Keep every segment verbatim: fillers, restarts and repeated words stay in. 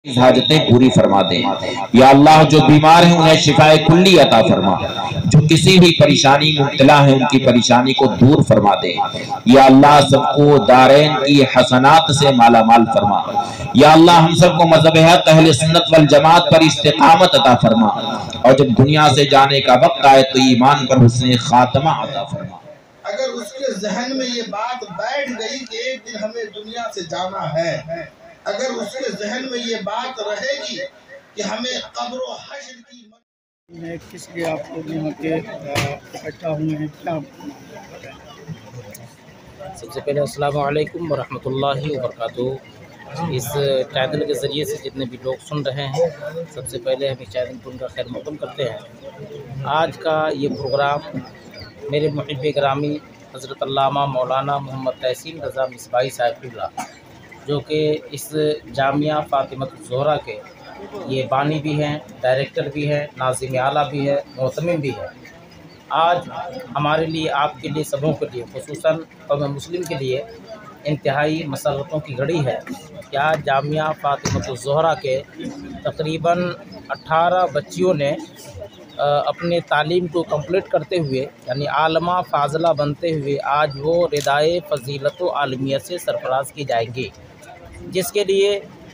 हाजतें पूरी फरमा दे। या अल्लाह जो बीमार हैं उन्हें शिफाए कुल्ली अता फरमा, जो किसी भी परेशानी मुब्तला है उनकी परेशानी को दूर फरमा दे। या अल्लाह सबको दारैन की हसनात से माला माल फरमा। या अल्लाह हम सबको मज़हब हक अहले सुन्नत वल जमात पर इस्तिकामत अता फरमा, और जब दुनिया से जाने का वक्त आए तो ईमान पर हुस्ने खात्मा अता फरमा। अगर उसके जहन में ये बात बैठ गई कि एक दिन हमें दुनिया से जाना है, अगर उसके जहन में ये बात रहेगी कि हमें कब्र व हश्र की मैं किस लिए आप लोग यहाँ के इकट्ठा हुए हैं, क्या? सबसे पहले अस्सलामु अलैकुम वरहमतुल्लाहि वबरकातुहू। इस चैनल के ज़रिए से जितने भी लोग सुन रहे हैं, सबसे पहले हम इस चैनल को उनका खैर मक़दम करते हैं। आज का ये प्रोग्राम मेरे मुहिब ग्रामी हज़रत अल्लामा मौलाना मोहम्मद तहसीन रज़ा मिसबाही साहब क़िबला, जो कि इस जामिया फ़ातिमतुज़ ज़ोहरा के ये बानी भी हैं, डायरेक्टर भी हैं, नाज़िम आला भी है, मोहतमिम भी है। आज हमारे लिए, आपके लिए, सबों के लिए, ख़ुसूसन कौम मुस्लिम के लिए इंतहाई मसरतों की घड़ी है कि आज जामिया फ़ातिमतुज़ ज़ोहरा के तकरीबन अठारह बच्चियों ने अपने तालीम को कंप्लीट करते हुए, यानी आलमा फ़ाज़ला बनते हुए, आज वो रिदाए फ़ज़ीलत व आलमियत से सरफराज की जाएंगी, जिसके लिए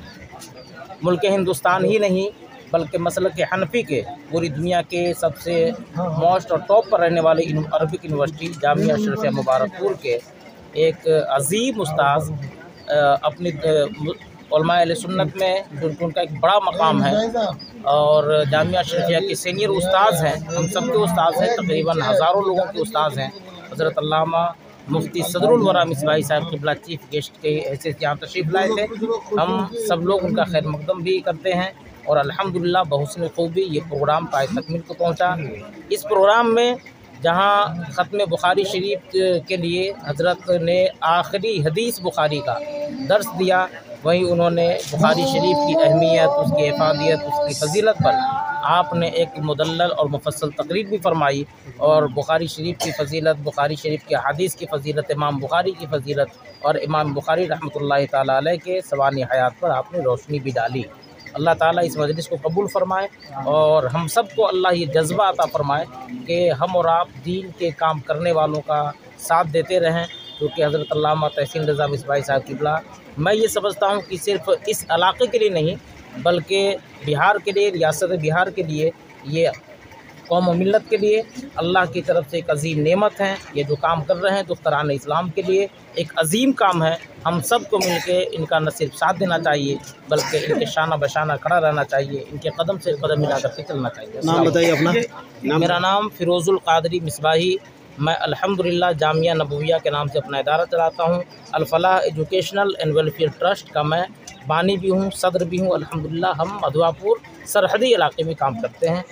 मुल्क हिंदुस्तान ही नहीं बल्कि मसलक हनफी के पूरी दुनिया के सबसे मोस्ट और टॉप पर रहने वाले अरबिक यूनिवर्सिटी जामिया शरीफिया मुबारकपुर के एक अजीम उस्ताद अपनी उलमा अहले सुन्नत में जो उनका एक बड़ा मकाम है और जामिया शरीफिया के सीनियर उस्ताद हैं, हम सबके उस्ताद हैं, तकरीबन हज़ारों लोगों के उस्ताद हैं। हज़रत अल्लामा मुफ्ती सदरुल वरा मिसबाही साहब क़िबला चीफ गेस्ट के हैसियत यहाँ तशरीफ़ लाए थे। हम सब लोग उनका खैर मक़दम भी करते हैं और अल्हम्दुलिल्लाह बहुस्न खूबी ये प्रोग्राम पाए तकमील को पहुँचा। इस प्रोग्राम में जहाँ ख़त्म बुखारी शरीफ के लिए हज़रत ने आखिरी हदीस बुखारी का दर्स दिया, वहीं उन्होंने बुखारी शरीफ की अहमियत, उसकी इफ़ादियत, उसकी फजीलत पर आपने एक मुदल्लल और मुफस्सल तकरीर भी फरमाई और बुखारी शरीफ की फ़जीलत, बुखारी शरीफ के हदीस की फ़जीलत, इमाम बुखारी की फ़जीलत और इमाम बुखारी रहमतुल्लाहि ताला अलैह के सवानी हयात पर आपने रोशनी भी डाली। अल्लाह ताला इस मजलिस को कबूल फ़रमाए और हम सब को अल्लाह ये जज्बा अता फ़रमाए कि हम और आप दीन के काम करने वालों का साथ देते रहें, क्योंकि हज़रत अल्लामा तहसीन रज़ा मिसबाही साहब क़िबला, मैं ये समझता हूँ कि सिर्फ़ इस इलाक़े के लिए नहीं बल्कि बिहार के लिए, रियासत बिहार के लिए, ये कौम और मिल्लत के लिए अल्लाह की तरफ से एक अजीम नेमत है। ये जो काम कर रहे हैं दुख्तरान इस्लाम के लिए एक अजीम काम है। हम सब को मिल के इनका न सिर्फ साथ देना चाहिए बल्कि इनके शाना बशाना खड़ा रहना चाहिए, इनके कदम से कदम मिला करके चलना चाहिए। नाम बताइए अपना। नाम मेरा नाम फ़िरोज़ुल क़ादरी मिसबाही, मैं अल्हम्दुलिल्लाह जामिया नबविया के नाम से अपना इदारा चलाता हूँ। Al-Falah educational and welfare trust का मैं बानी भी हूँ, सदर भी हूँ। अल्हम्दुलिल्लाह हम मधुआपुर सरहदी इलाके में काम करते हैं।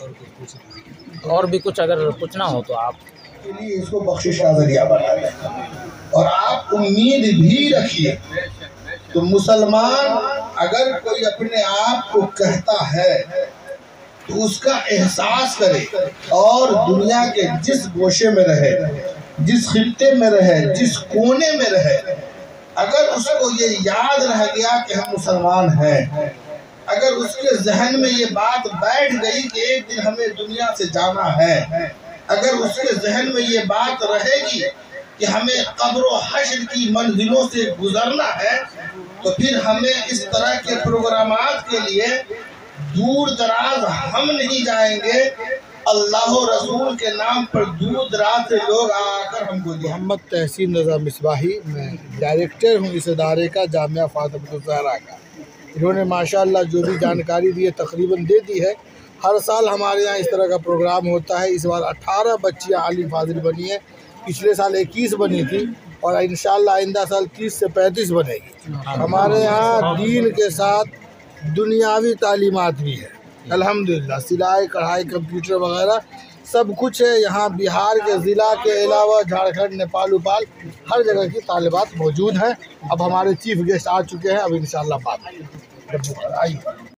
और भी कुछ अगर पूछना हो तो आप के लिए इसको बख्शिश का जरिया बना दें और आप उम्मीद भी रखिए। तो मुसलमान अगर कोई अपने आप को कहता है तो उसका एहसास करे और दुनिया के जिस गोशे में रहे, जिस खित्ते में रहे, जिस कोने में रहे, अगर उसको ये याद रह गया कि हम मुसलमान हैं, अगर उसके जहन में ये बात बैठ गई कि एक दिन हमें दुनिया से जाना है, अगर उसके जहन में ये बात रहेगी कि हमें कब्र व हश्र की मंजिलों से गुजरना है, तो फिर हमें इस तरह के प्रोग्रामात के लिए दूर दराज हम नहीं जाएंगे। अल्लाह और रसूल के नाम पर दूर दराज से लोग आकर हमको। मोहम्मद तहसीन रज़ा मिसबाही, मैं डायरेक्टर हूँ इस इदारे का, जामिया फ़ातिमतुज़ ज़ोहरा का। इन्होंने माशाअल्लाह जो भी जानकारी दी है तकरीबन दे दी है। हर साल हमारे यहाँ इस तरह का प्रोग्राम होता है। इस बार अठारह बच्चियाँ आलिम फाजिल बनी हैं, पिछले साल इक्कीस बनी थी और इंशाअल्लाह आइंदा साल तीस से पैंतीस बनेगी। हमारे यहाँ दीन के साथ दुनियावी तालीमात भी है अल्हम्दुलिल्लाह, सिलाई कढ़ाई कंप्यूटर वगैरह सब कुछ है। यहाँ बिहार के ज़िला के अलावा झारखंड, नेपाल उपाल हर जगह की तालिबात मौजूद हैं। अब हमारे चीफ गेस्ट आ चुके हैं, अब इंशाअल्लाह बात आइए।